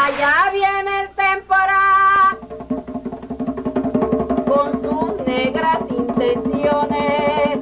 Allá viene el temporal con sus negras intenciones.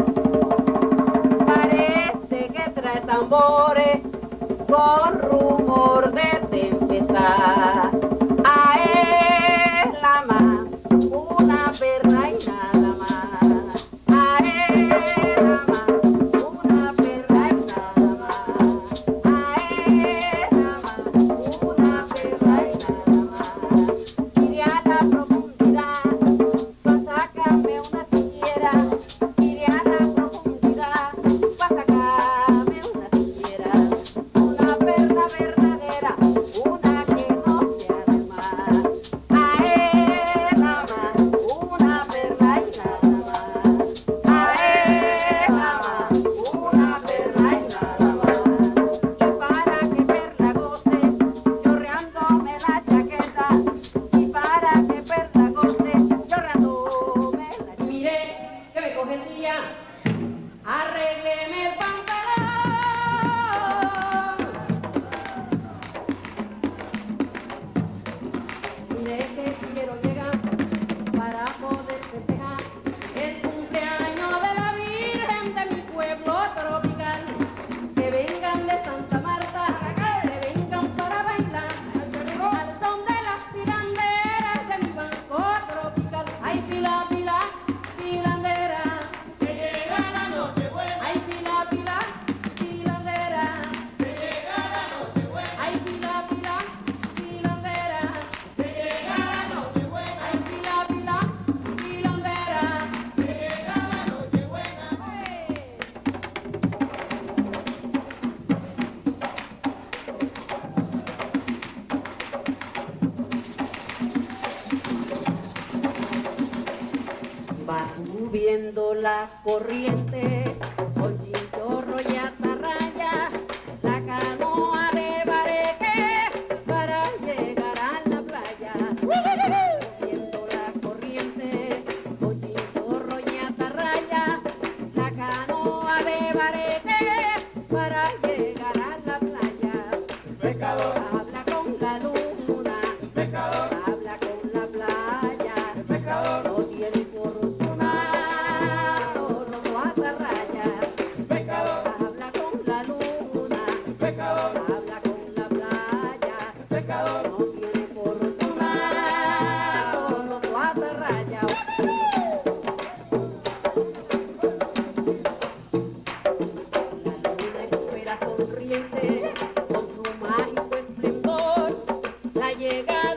Parece que trae tambores con rumor de tempestad. A él la más, una perra y nada más. A él la más, una perra y nada más. A él la más, una perra y nada más. Iré a la profundidad pa' sacarme una siquiera. Iré a la profundidad pa' sacarme una siquiera. Una perla verdadera, una que no sea del mar. A él nada más, una perla y nada más. A él nada más, una perla y nada más. Y para que perla goce, chorreándome la chaqueta. Y para que perla goce, chorreándome la chaqueta. Mire, que me coge el día, arrégleme el pantalón. Mire que quiero llegar para poder festejar el cumpleaños de la Virgen de mi pueblo tropical. Que vengan de Santa Marta, que vengan para bailar al son de las pilanderas de mi banco tropical. Ay, pila, pila, pilandera, que llega la noche buena. Ay, pila, pila, pilandera, que llega la noche buena. Ay, pila, pila, pilandera, que llega la noche buena. Ay, pila, pila, pilandera, que llega la noche buena. Va subiendo la corriente, con chinchorro y atarraya, la canoa de bareque para llegar a la playa. Subiendo la corriente, con chinchorro y atarraya, la canoa de bareque para llegar a la playa. El pescador, Habla con la luna, el pescador, habla con la playa. el pescador, No tiene fortuna, solo no atarraya. el pescador, Habla con la luna, el pescador, habla con la playa. el pescador. No tiene fortuna, solo no atarraya. La luna espera sonriente con su mágico esplendor la llegada